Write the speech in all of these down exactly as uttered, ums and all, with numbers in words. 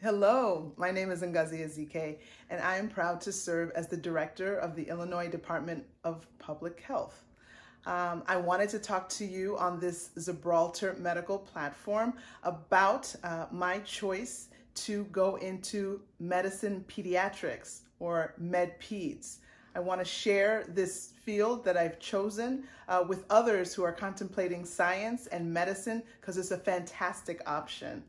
Hello, my name is Ngozi Ezike, and I am proud to serve as the director of the Illinois Department of Public Health. Um, I wanted to talk to you on this Zebralter Medical platform about uh, my choice to go into medicine pediatrics, or Med-Peds. I want to share this field that I've chosen uh, with others who are contemplating science and medicine because it's a fantastic option.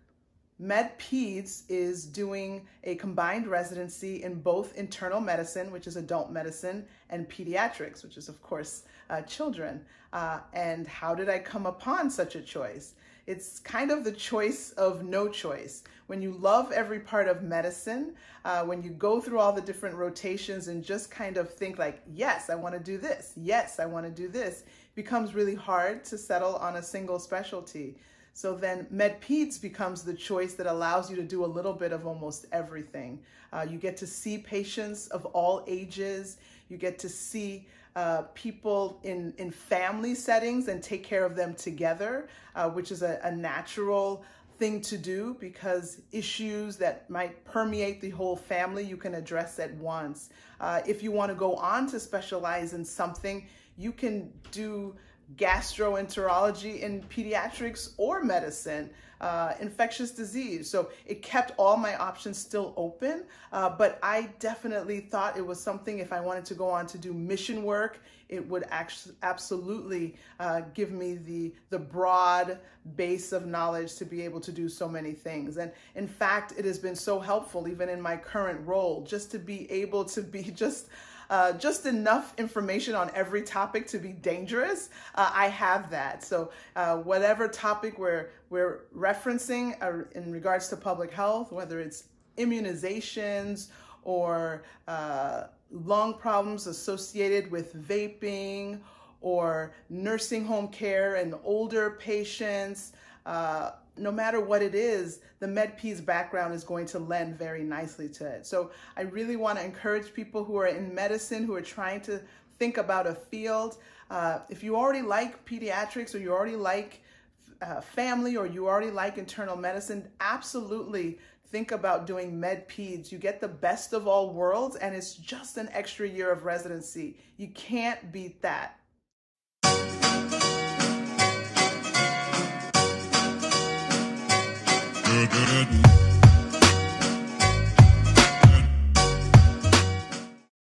Med-Peds is doing a combined residency in both internal medicine, which is adult medicine, and pediatrics, which is, of course, uh, children. Uh, and how did I come upon such a choice? It's kind of the choice of no choice. When you love every part of medicine, uh, when you go through all the different rotations and just kind of think like, yes, I want to do this. Yes, I want to do this. It becomes really hard to settle on a single specialty. So then Med-Peds becomes the choice that allows you to do a little bit of almost everything. Uh, you get to see patients of all ages. You get to see uh, people in, in family settings and take care of them together, uh, which is a, a natural thing to do because issues that might permeate the whole family you can address at once. Uh, if you want to go on to specialize in something, you can do gastroenterology in pediatrics or medicine, uh, infectious disease. So it kept all my options still open, uh, but I definitely thought it was something, if I wanted to go on to do mission work, it would actually absolutely uh, give me the, the broad base of knowledge to be able to do so many things. And in fact, it has been so helpful even in my current role, just to be able to be just Uh, just enough information on every topic to be dangerous. Uh, I have that. So uh, whatever topic we're, we're referencing uh, in regards to public health, whether it's immunizations or uh, lung problems associated with vaping or nursing home care and older patients, uh, no matter what it is, the Med-Peds background is going to lend very nicely to it. So I really want to encourage people who are in medicine, who are trying to think about a field. Uh, if you already like pediatrics or you already like uh, family or you already like internal medicine, absolutely think about doing Med-Peds. You get the best of all worlds and it's just an extra year of residency. You can't beat that. Good, good, good.